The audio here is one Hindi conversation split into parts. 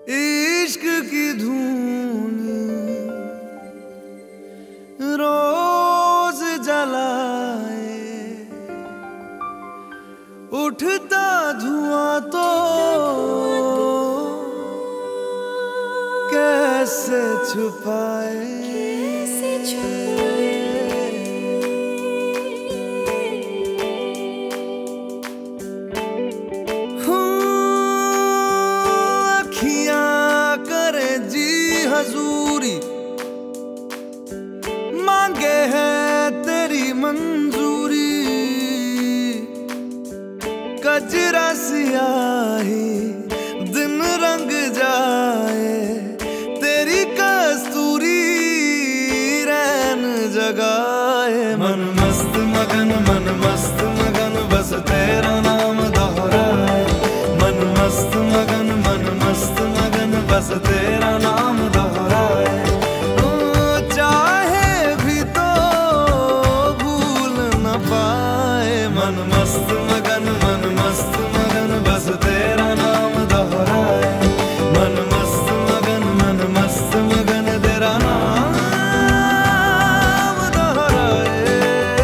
इश्क की धून रोज जलाए, उठता धुआं तो कैसे छुपाए। हजूरी मांगे है तेरी मंजूरी, कजरा सियाही दिन रंग जाए, तेरी कस्तूरी रैन जगाए। मन मस्त मगन बस तेरा नाम दोहराए। मन मस्त मगन बस तेरा नाम दोहराए। चाहे भी तो भूल न पाए। मन मस्त मगन बस तेरा नाम दोहराए। मन मस्त मगन तेरा नाम दोहराए।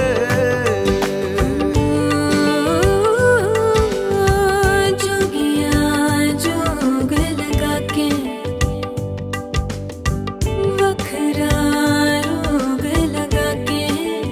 जोगिया जोग लगा के वखरा रोग लगा के,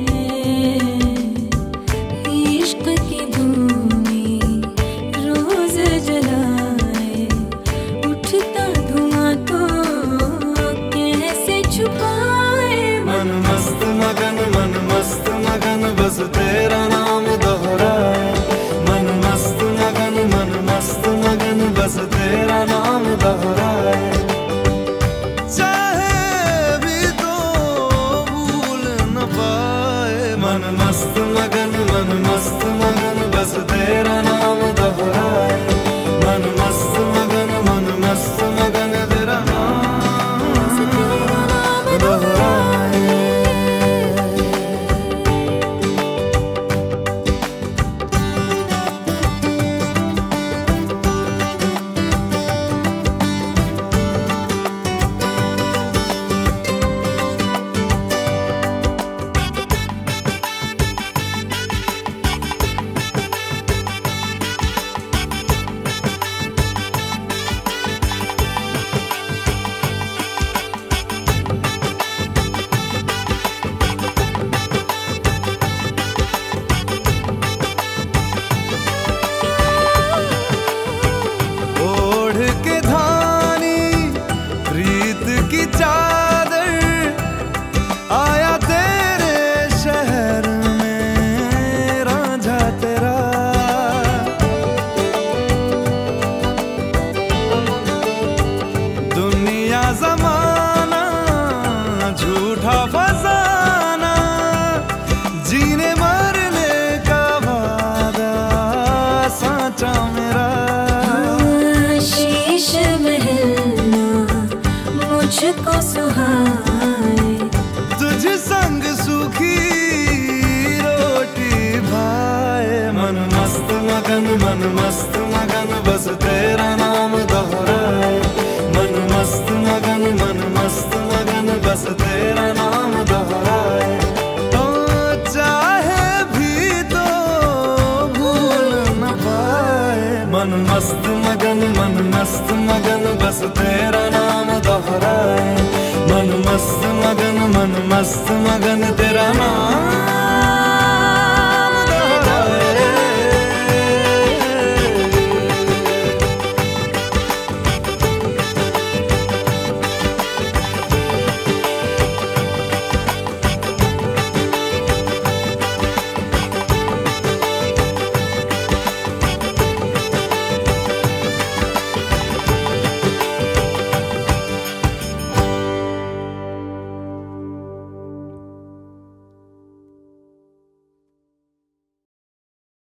इश्क की धूनी रोज जलाए, उठता धुआं तो कैसे छुपाए। मन मस्त मगन बस तेरा नाम दोहराए। मन मस्त मगन बस तेरा नाम दोहराए। चाहे भी तो भूल न पाए। मन मस्त मगन बस तेरा नाम दोहराए। मन मस्त मगन तेरा नाम दोहराए। की चादर आया तेरे शहर में रांझा तेरा। दुनिया जमाना झूठा फसाना, जीने मरने का वादा साचा मेरा। शीश महलना मुझको सुहाए, तुझ संग सूखी रोटी भाए। मन मस्त मगन बस तेरा नाम दोहराए। मन मस्त मगन बस तेरा नाम दोहराए। चाहे भी तो भूल न पाए। मन मस्त मगन बस तेरा नाम दोहराए। मन मस्त मगन तेरा नाम